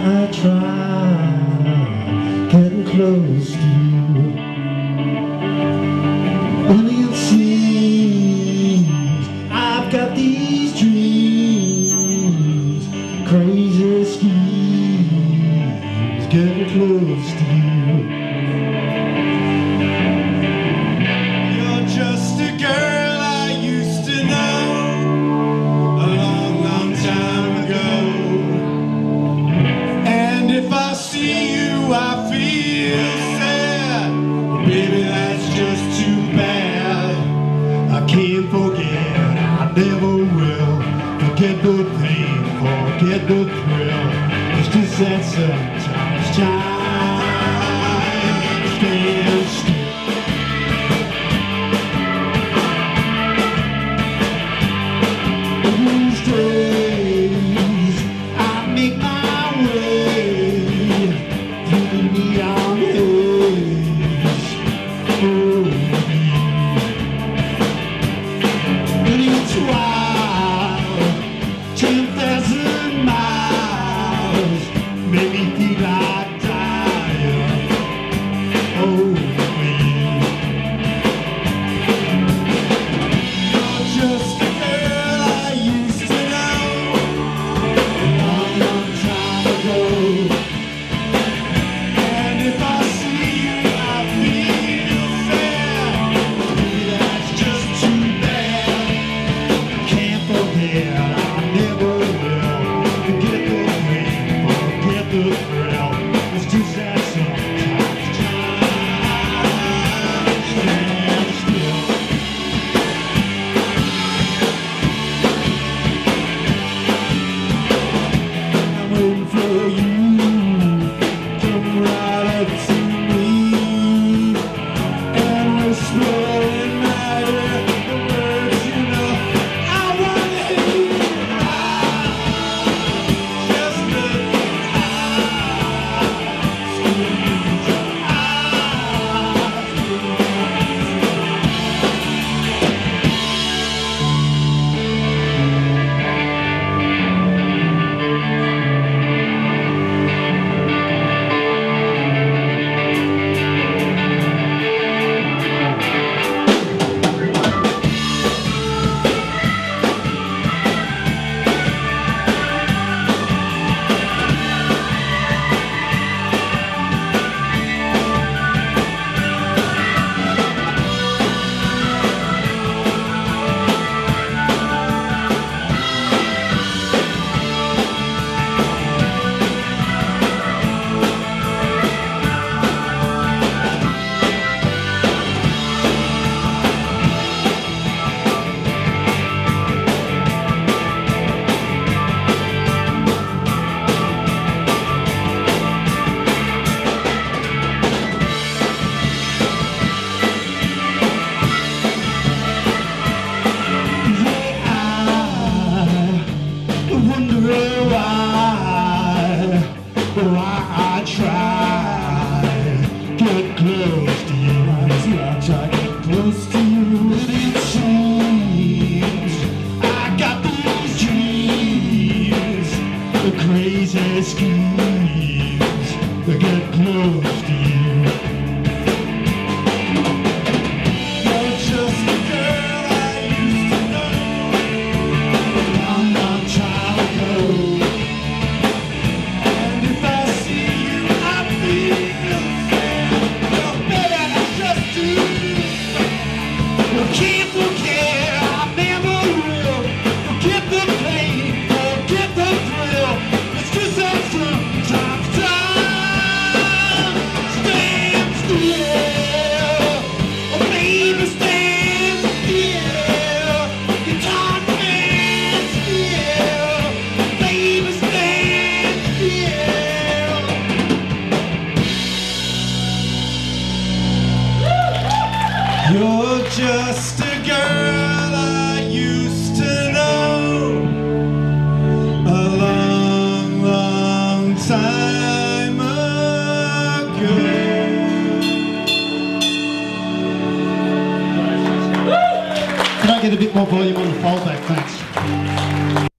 I try getting close to you, and it seems I've got these dreams, crazy schemes, getting close to you. You're just a girl I used to know a long, long time ago. And if I see you, I feel sad. Well, baby, that's just too bad. I can't forget, I never will. Forget the pain, forget the thrill. It's just that sometimes time stands still. These days I make my way through the neon haze. Oh, but each while 10,000 miles make me feel like dying. Oh, you're just a girl I used to know a long, long time ago. And if I see you, I feel sad. Maybe that's just too bad. Can't forget, I never will. Forget the pain, forget the thrill. It's just that sometimes time stands still. I'm waiting for you, come right up to me and whisper in my ear the words you know I want to hear. Just look in why I try get close to you. I try get close to you. And it seems I got these dreams, the crazy schemes that get close to you. You're just a girl I used to know a long, long time ago. Can't forget, I never will. Forget the pain, forget the thrill. It's just that sometimes time stands still. Oh, baby, stand still. Your time stands still. Baby, stand still. You're just a girl I used to know a long, long time ago. Can I get a bit more volume on the fallback, thanks.